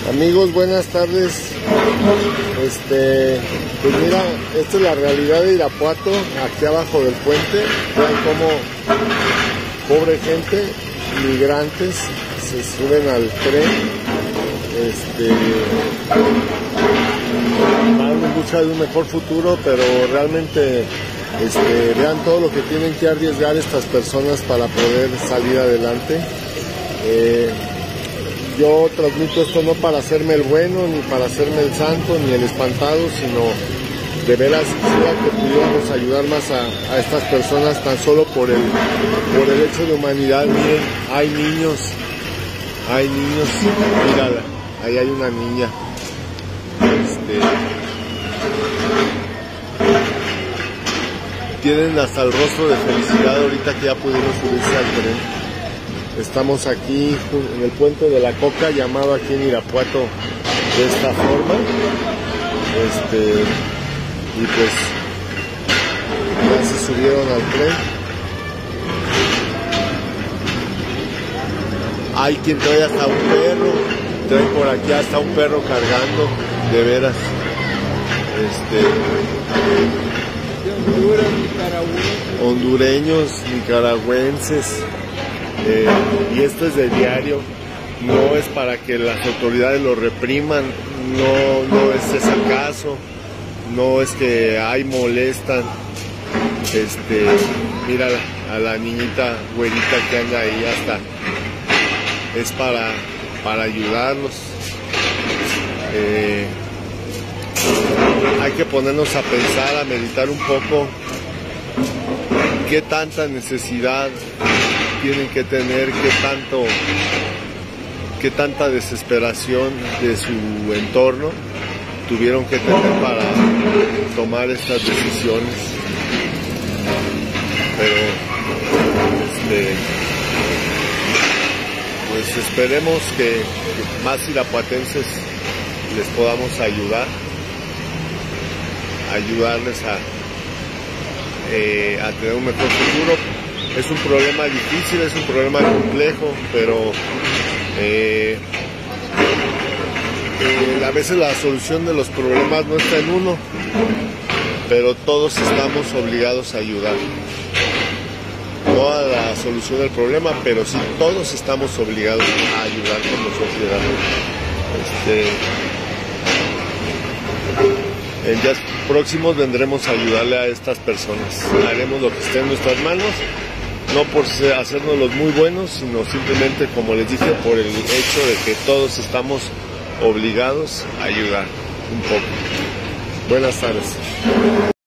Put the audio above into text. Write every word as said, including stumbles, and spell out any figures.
Amigos, buenas tardes. Este, pues mira, esta es la realidad de Irapuato, aquí abajo del puente. Vean cómo pobre gente, migrantes, se suben al tren, este, van en busca de un mejor futuro, pero realmente este, vean todo lo que tienen que arriesgar estas personas para poder salir adelante. Eh, Yo transmito esto no para hacerme el bueno, ni para hacerme el santo, ni el espantado, sino de veras quisiera que pudiéramos ayudar más a, a estas personas tan solo por el, por el hecho de humanidad. Miren, hay niños, hay niños, mírala, ahí hay una niña. Este, tienen hasta el rostro de felicidad ahorita que ya pudieron subirse al tren. Estamos aquí en el puente de la Coca, llamado aquí en Irapuato de esta forma. Este, y pues ya se subieron al tren. Hay quien trae hasta un perro, trae por aquí hasta un perro cargando, de veras. Este, hondureños, nicaragüenses. Eh, y esto es de diario, no es para que las autoridades lo repriman, no, no es ese el caso, no es que ay molestan. Este, mira a la niñita güerita que anda ahí, hasta es para, para ayudarlos. Eh, hay que ponernos a pensar, a meditar un poco qué tanta necesidad tienen que tener, qué tanto, qué tanta desesperación de su entorno tuvieron que tener para tomar estas decisiones. Pero este, pues esperemos que, que más irapuatenses les podamos ayudar, ayudarles a, eh, a tener un mejor futuro. Es un problema difícil, es un problema complejo, pero eh, eh, a veces la solución de los problemas no está en uno, pero todos estamos obligados a ayudar. No a la solución del problema, pero sí todos estamos obligados a ayudar como sociedad. Este, en días próximos vendremos a ayudarle a estas personas. Haremos lo que esté en nuestras manos. No por hacernos los muy buenos, sino simplemente, como les dije, por el hecho de que todos estamos obligados a ayudar un poco. Buenas tardes.